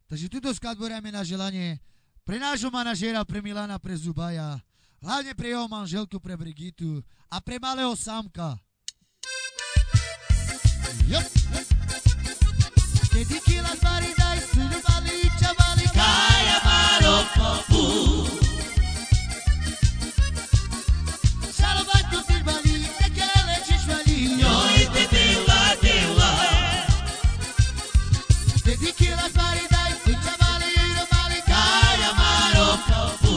Takže tuto skladbu dáme na želanie pre nášho manažéra, pre Milana, pre Zubaja, hlavne pre jeho manželku, pre Brigitu a pre malého Sámka. Dedichi la sbari dai studio bali chavali kaya maro papu Salva tutti i bali te che le cishvali Noi te teula Dedichi la sbari dai studio chavali bali kaya maro papu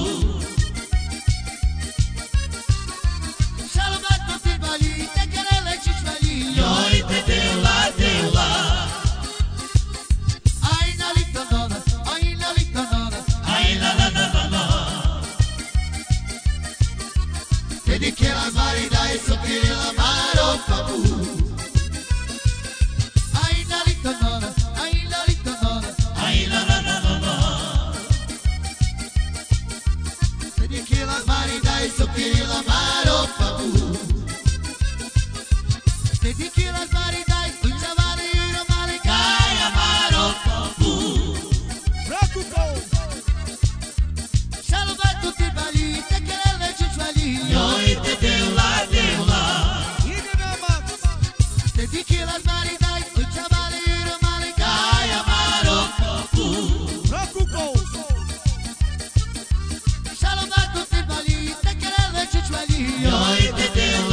Salva tutti i bali te che le cishvali Noi te teula Dedichi la sbari dai sottili la mano papu Ai la lita nona, ai la lita nona, ai la la la la la Dedichi la sbari dai sottili la mano papu Dedichi la sbari dai un chavali una male kaya mano papu Preoccupo Salva tutti i bali te che le cicciali Dedichi la sbari dai un chavali una male kaya mano papu Preoccupo Salva tutti i bali te che le cicciali